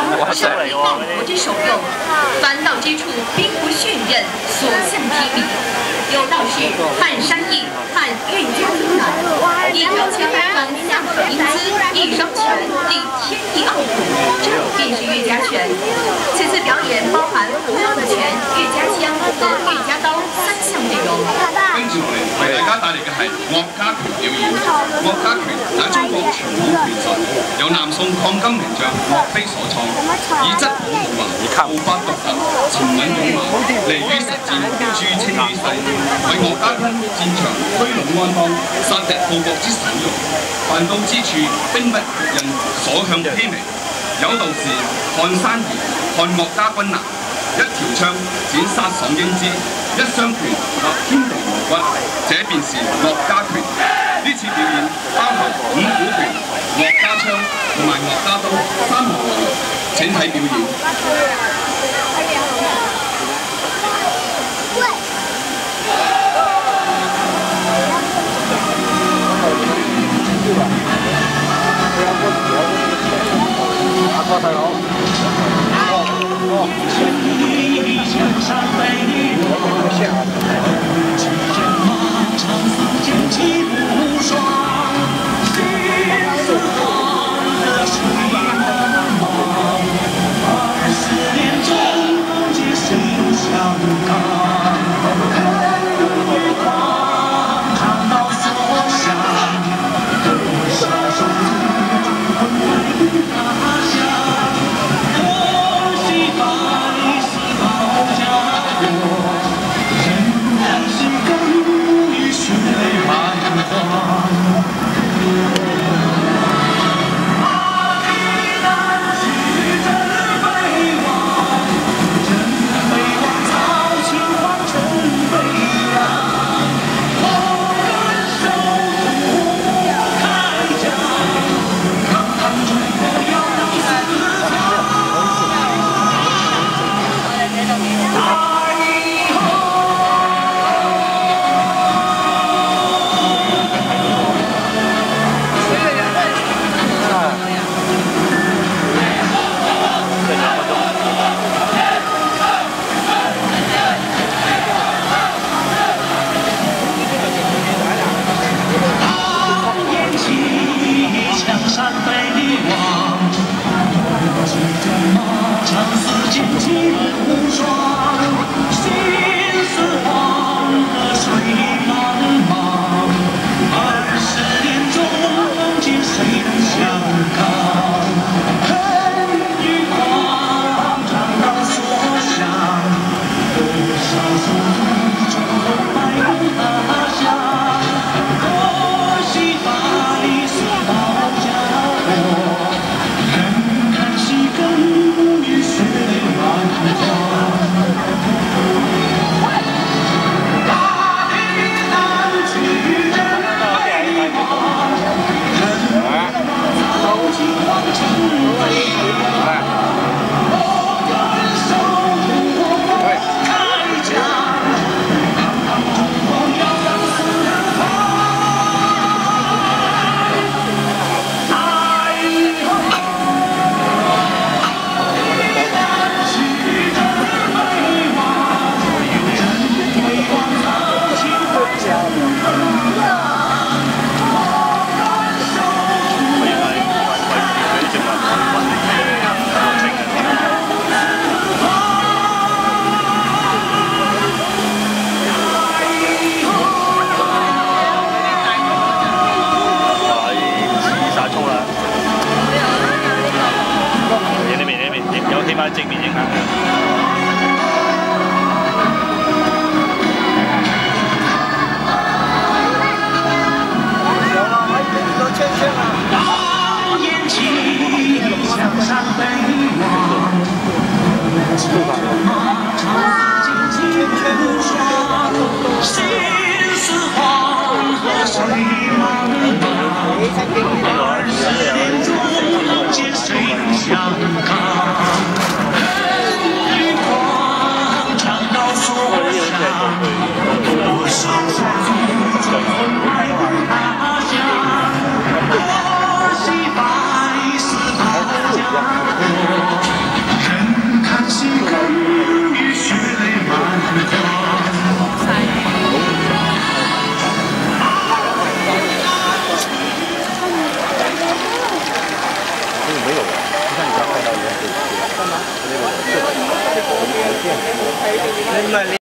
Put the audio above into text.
上为报国之首用，凡到之处兵不训刃，所向披靡。有道是汉山易，汉岳家易难。一条枪当下可英姿，一双拳立天地奥古，这便是岳家拳。此次表演包含胡耀的拳、岳家枪和岳家刀3项内容。 跟住落嚟為大家帶嚟嘅係岳家拳表演。岳家拳乃中國傳統拳術，由南宋抗金名將岳飛所創，以質樸無華、步法獨特、沉穩勇猛，利於實戰，著稱於世，為岳家軍戰場居魯安邦、殺敵報國之首用。凡到之處，兵不血刃，所向披靡。有道是看山移，看岳家軍難。一條槍展殺爽英姿，一雙拳立天地無骨，這便是岳家拳。呢次表演包含五虎拳、岳家槍同埋岳家刀3項內容，請睇表演。 大佬。 正面影響。 我咁啊。